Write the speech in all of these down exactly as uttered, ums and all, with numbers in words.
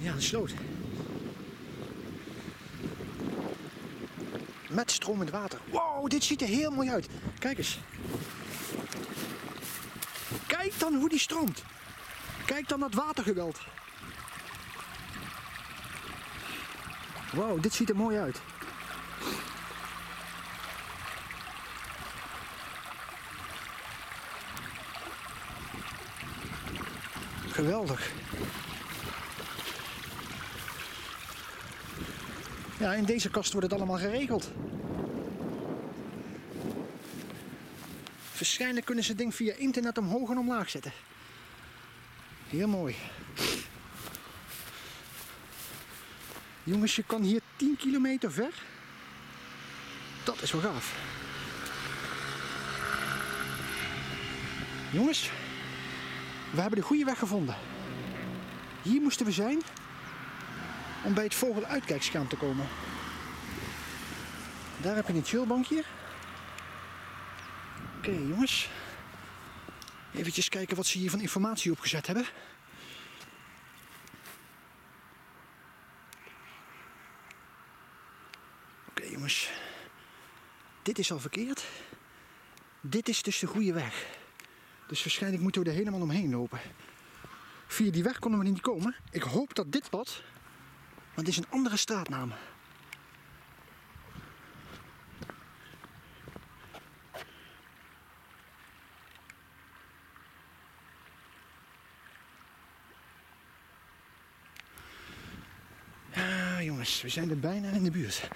Ja, een sloot. Met stromend water. Wow, dit ziet er heel mooi uit. Kijk eens. Kijk dan hoe die stroomt. Kijk dan dat watergeweld. Wow, dit ziet er mooi uit. Geweldig. Ja, in deze kast wordt het allemaal geregeld. Waarschijnlijk kunnen ze het ding via internet omhoog en omlaag zetten. Heel mooi. Jongens, je kan hier tien kilometer ver. Dat is wel gaaf. Jongens, we hebben de goede weg gevonden. Hier moesten we zijn om bij het vogeluitkijkscherm te komen. Daar heb je een chillbankje. Oké, okay, jongens. Even kijken wat ze hier van informatie opgezet hebben. Oké, okay, jongens. Dit is al verkeerd. Dit is dus de goede weg. Dus waarschijnlijk moeten we er helemaal omheen lopen. Via die weg konden we niet komen. Ik hoop dat dit pad, want het is een andere straatnaam. Ja, jongens, we zijn er bijna in de buurt.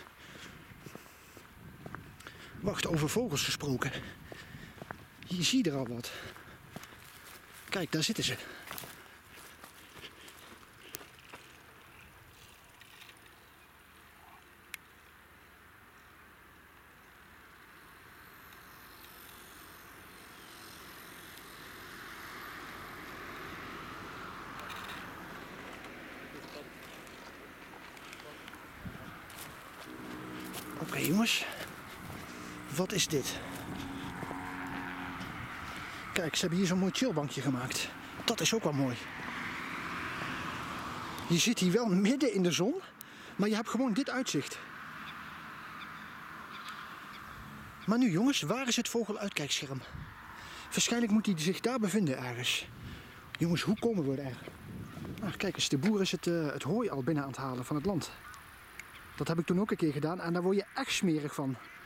Wacht, over vogels gesproken. Hier zie je er al wat. Kijk, daar zitten ze. Oké, okay, jongens. Wat is dit? Kijk, ze hebben hier zo'n mooi chillbankje gemaakt. Dat is ook wel mooi. Je zit hier wel midden in de zon, maar je hebt gewoon dit uitzicht. Maar nu jongens, waar is het vogeluitkijkscherm? Waarschijnlijk moet hij zich daar bevinden ergens. Jongens, hoe komen we er? Nou, kijk eens, de boer is het, uh, het hooi al binnen aan het halen van het land. Dat heb ik toen ook een keer gedaan en daar word je echt smerig van.